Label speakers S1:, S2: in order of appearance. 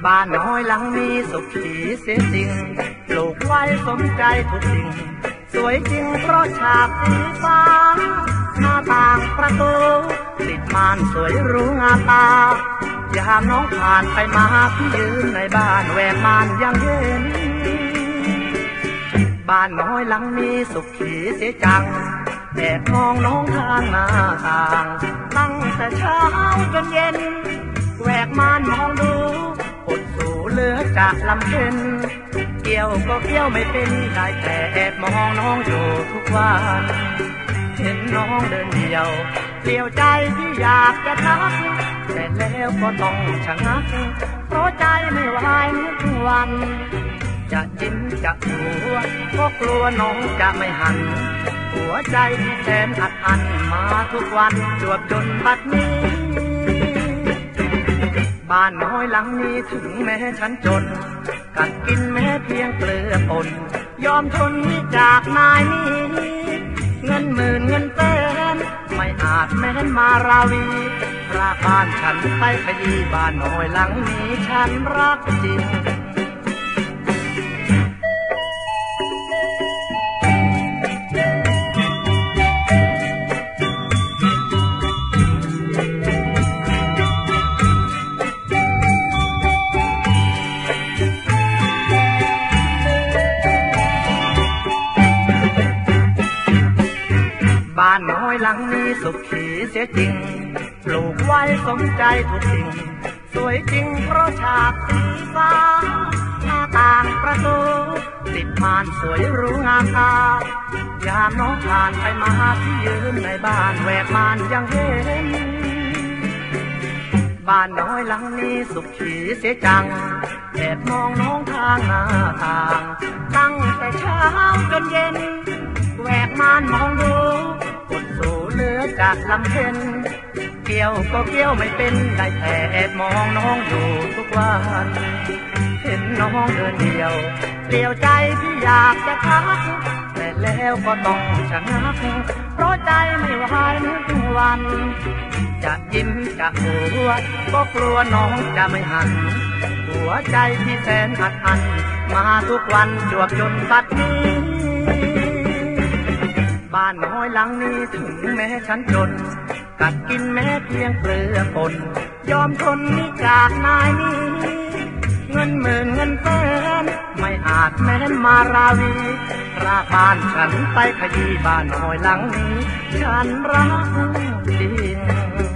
S1: บ้านน้อยหลังนี้สุขีเสียจริงปลูกไว้สมใจทุกสิ่งสวยจริงเพราะฉากสีฟ้าหน้าต่างประตูติดม่านสวยหรูงามตายามน้องผ่านไปมาพี่ยืนในบ้านแหวกม่านยังเห็นบ้านน้อยหลังนี้สุขีเสียจังแอบมองน้องทางหน้าต่างตั้งแต่เช้าจนเย็นแหวกม่านมองดูอดสูเหลือจากลำเค็นเกี่ยวก็เกี่ยวไม่เป็นได้แต่แอบมองน้องอยู่ทุกวันเห็นน้องเดินเดียวเปลี่ยวใจที่อยากจะทักแต่แล้วก็ต้องชะงักเพราะใจไม่ไหวทุกวันจะยิ้มจะหัวก็กลัวน้องจะไม่หันหัวใจที่แสนอัดอั้นมาทุกวันจวบจนบัดนี้บ้านน้อยหลังนี้ถึงแม้ฉันจนกัดกินแม้เพียงเกลือป่นยอมทนจากนายนี้เงินหมื่นเงินแสนไม่อาจแม้นมาราวีราบ้านฉันไปขยี้บ้านน้อยหลังนี้ฉันรักจริงบ้านน้อยหลังนี้สุขีเสียจริงปลูกไว้สมใจทุกสิ่งสวยจริงเพราะฉากสีฟ้าหน้าต่างประตูติดม่านสวยหรูงามตายามน้องผ่านไปมาที่ยืนในบ้านแหวกม่านยังเห็นบ้านน้อยหลังนี้สุขีเสียจังแอบมองน้องทางหน้าต่างตั้งแต่เช้าจนเย็นแหวกม่านมองดูอดสูเหลือจากลำเค็นเกี่ยวก็เกี่ยวไม่เป็นได้แต่แอบมองน้องอยู่ทุกวันเห็นน้องเดินเดียวเปลี่ยวใจที่อยากจะทักแต่แล้วก็ต้องชะงักเพราะใจไม่ไหวทุกวันจะยิ้มจะหัวก็กลัวน้องจะไม่หันหัวใจที่แสนอัดอั้นมาทุกวันจวบจนบัดนี้บ้านน้อยหลังนี้ถึงแม้ฉันจนกัดกินแม้เพียงเกลือป่นยอมทนจากนายนี้เงินหมื่นเงินแสนไม่อาจแม้นมาราวีราบ้านฉันไปขยี้บ้านน้อยหลังนี้ฉันรักจริง